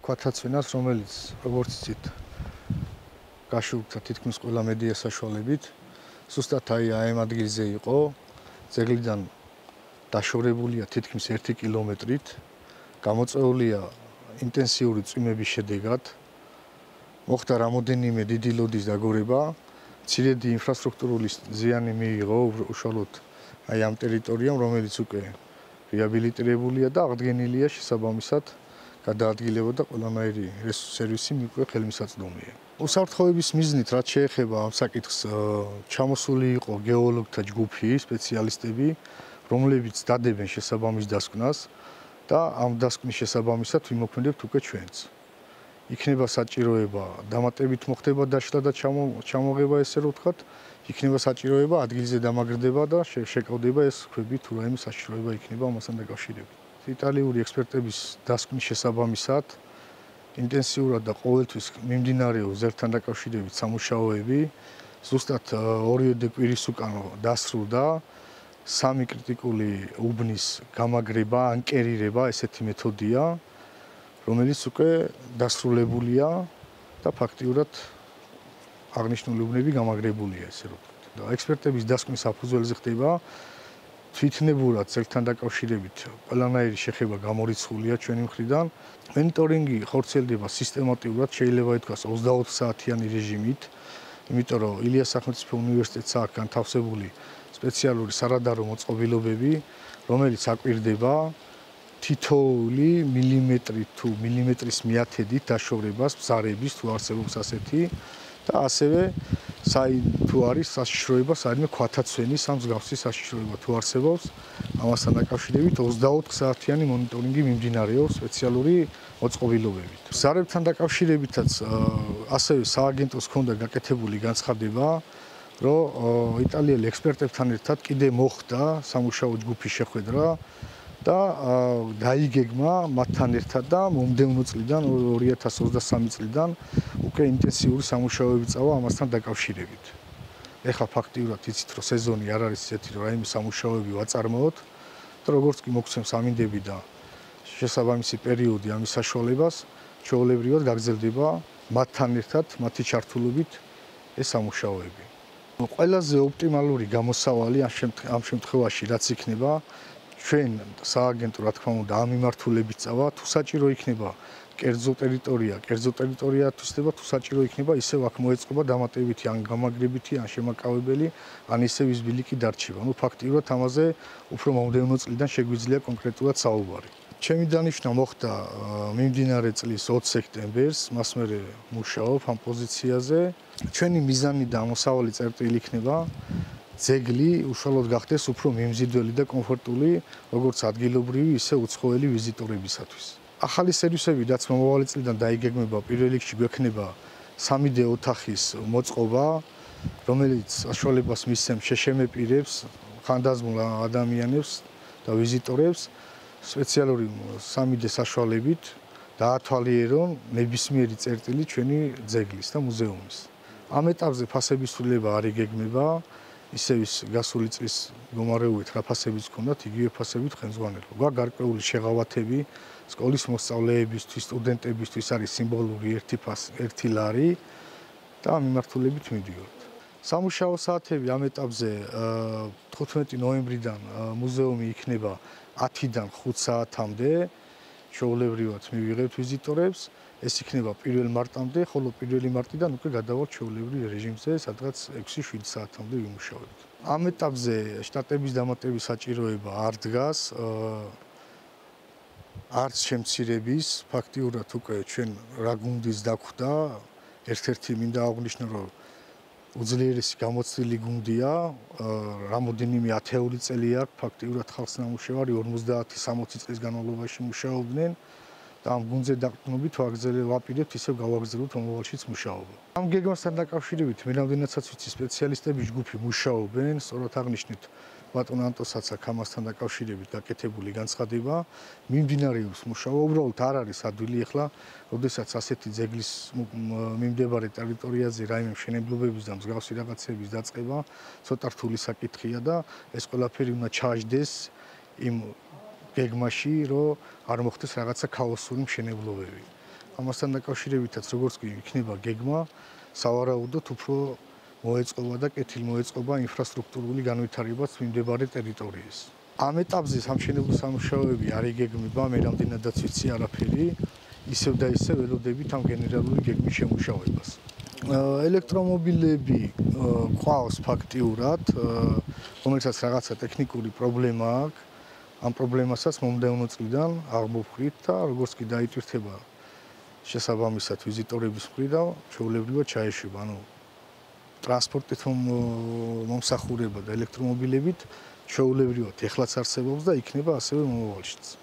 ქვათაცვენას, რომელიც როგორც იცით, გაშუქდა თითქმის ყველა მედია საშუალებით, ზუსტად აი ამ ადგილზე იყო, ძეგლიდან დაშორებულია თითქმის 1 კილომეტრით, გამოწვეულია ინტენსიური წვიმების შედეგად, მოხდა რამოდენიმე დიდი ლოდის დაგორება, მცირედი ინფრასტრუქტურული ზიანი მიიღო უშუალოდ აი ამ ტერიტორიამ, რომელიც უკვე რეაბილიტირებულია და აღდგენილია შესაბამისად გადაადგილებოდა ყველანაირი სერვისი მიუყვება ხელმისაწვდომია. უსაფრთხოების მიზნით, რაც შეეხება ამ საკითხს, ჩამოსული იყო გეოლოგთა ჯგუფი, სპეციალისტები, რომლებიც დადებენ შესაბამის დასკვნას და ამ დასკვნის შესაბამისად ვიმოქმედებთ უკვე ჩვენც. იქნება საჭიროება დამატებით მოხდება დაშლა და ჩამოღება ესე რომ ვთქვათ, იქნება საჭიროება ადგილზე დამაგრდება და შეკავდება ეს ქვები თუ რაიმე საშიშროება იქნება ამასთან დაკავშირებით. იტალიური ექსპერტების დასკვნის შესაბამისად ინტენსიურად და ყოველთვის მიმდინარეობს ზერთან დაკავშირებით სამუშაოები, ზუსტად 2 კვირის უკან დასრულდა 3 კრიტიკული უბნის გამაგრება, ანკერირება, ესეთი მეთოდია, რომელიც უკვე დასრულებულია და ფაქტიურად აღნიშნული უბნები გამაგრებულია, ესე რომ ვთქვათ. და ექსპერტების დასკვნის საფუძველზე ხდება თვითნებურად ძეგლთან დაკავშირებით ყველანაირი შეხება გამორიცხულია ჩვენი მხრიდან. მონიტორინგი ხორციელდება სისტემატურად, შეიძლება ითქვას 24 საათიანი რეჟიმით, იმიტომ რომ ილიას სახელმწიფო უნივერსიტეტს აქვს განთავსებული სპეციალური სარადარო მოწყობილობები, რომელიც აკვირდება თითოეული მილიმეტრი თუ მილიმეტრის მიათედით დაშორებას, ბზარების თუ არსებობს ასეთი და ასევე თუ არის საშიშროება, საერთოდ ქვათაცვენის ამ მსგავსი საშიშროება თუ არსებობს, ამასთან დაკავშირებით 24 საათიანი მონიტორინგი მიმდინარეობს სპეციალური მოწყობილობებით. ბზარებთან დაკავშირებითაც ასევე სააგენტოს ჰქონდა გაკეთებული განცხადება, რომ იტალიელი ექსპერტებთან ერთად კიდე მოხდა სამუშაო ჯგუფის შეხვედრა და დაიგეგმა მათთან ერთად და მომდევნო წლიდან 2023 წლიდან უკვე ინტენსიური სამუშაოები წავა ამასთან დაკავშირებით. ეხლა ფაქტიურად იცით, რომ სეზონი არ არის ისეთი, რომ რაიმე სამუშაოები ვაწარმოოთ და როგორც კი მოგცემს ამინდები და შესაბამისი პერიოდი ამის საშუალებას, ჩვეულებრივად გაგრძელდება მათთან ერთად, მათი ჩართულობით ეს სამუშაოები. ყველაზე ოპტიმალური გამოსავალი ამ შემთხვევაში რაც იქნება, ჩვენ სააგენტო რა თქმა უნდა ამ მიმართულებით წავა, თუ საჭირო იქნება კერძო ტერიტორია თვისდება, თუ საჭირო იქნება ისევ აქ მოეწყობა დამატებითი ან გამაგრებითი ან შემაკავებელი, ან ისევ ის ბილიკი დარჩება. ფაქტიურად ამაზე უფრო მომდევნო წლიდან შეგვიძლია კონკრეტულად საუბარი. ჩემი დანიშვნა მოხდა მიმდინარე წლის 20 სექტემბერს, მას მერე მუშაობ ამ პოზიციაზე. ჩვენი მიზანი და ამოსავალი წერტილი იქნება ძეგლი უშუალოდ გახდეს უფრო მიმზიდველი და კომფორტული, როგორც ადგილობრივი, ისე უცხოელი ვიზიტორებისათვის. ახალი სერვისები, რაც მომავალი წლიდან დაიგეგმება, პირველ რიგში გვექნება 3D ოთახის მოწყობა, რომელიც საშუალებას მისცემს შეშემეპირებს, ხანდაზმულ ადამიანებს და ვიზიტორებს სპეციალური 3D საშუალებით დაათვალიერონ ნებისმიერი წერტილი ჩვენი ძეგლის და მუზეუმის. ამ ეტაპზე ფასების ცვლილება არ იგეგმება, ისევ ის გასული წლის მდგომარეობით რა ფასებიც ჰქონდათ, იგივე ფასებით ხელმძღვანელობა. გვაქვს გარკვეული შეღავათები, სკოლის მოსწავლეებისთვის, სტუდენტებისთვის არის სიმბოლური 1 ლარი და ამ მიმართულებით მივდივართ. სამუშაო საათები ამ ეტაპზე 15 ნოემბრიდან მუზეუმი იქნება 10-დან 5 საათამდე, ჩვეულებრივად მივიღებთ ვიზიტორებს, ეს იქნება 1 მარტამდე, ხოლო 1 მარტიდან უკვე გადავალთ ჩვეულებრივ რეჟიმზე, სადღაც 6-7 საათამდე ვიმუშავებთ. ამ ეტაპზე შტატების დამატების საჭიროება არ დგას, არც შემცირების, ფაქტიურად უკვე ჩვენ რა გუნდის დაგვხდა, ერთ-ერთი მინდა აღვნიშნო, რომ უძლიერესი გამოცდილი გუნდია, რამოდენიმე ათეული წელი აქვს ფაქტიურად ხალხს ნამუშევარი 50-60 წლის განმავლობაში მუშაობდნენ და ამ გუნდზე დაყრდნობით ვაპირებთ ისევ გავაგრძელოთ მომავალშიც მუშაობა. ამ გეგმასთან დაკავშირებით მე რამდენადაც ვიცი სპეციალისტების ჯგუფი მუშაობენ, სწორად აღნიშნეთ ბატონ ანტოსაც აქვს ამასთან დაკავშირებით გაკეთებული განცხადება, მიმდინარეობს მუშაობა, უბრალოდ არ არის ადვილი ახლა, როდესაც ასეთი ძეგლის მიმდებარე ტერიტორიაზე რაიმე მშენებლობების და მსგავსი რაღაცების დაწყება ცოტა რთული საკითხია და ეს ყველაფერი უნდა ჩააჯდეს იმ გეგმაში, რომ არ მოხდეს რაღაცა ქაოსური მშენებლობები. ამასთან დაკავშირებითაც როგორც კი იქნება გეგმა, სავარაუდოდ უფრო მოეწყობა და კეთილმოეწყობა ინფრასტრუქტურული განვითარებაც მიმდებარე ტერიტორიას. ამ ეტაპზე სამშენებლო სამუშაოები არ იგეგმება, მე რამდენადაც ვიცი არაფერი, ისევ და ისევ ველოდებით ამ გენერალური გეგმის შემუშავებას. ელექტრომობილები ყავს ფაქტიურად, რომელსაც რაღაცა ტექნიკური პრობლემა აქვს. ამ პრობლემასაც მომდევნო წლიდან აღმოვხვრით და როგორც კი დაიტვირთება შესაბამისად ვიზიტორების მხრიდან ჩვეულებრივად ჩაეშვება, ტრანსპორტით მომსახურება და ელექტრომობილებით ჩვეულებრივად ეხლაც არსებობს და იქნება ასევე მომავალშიც.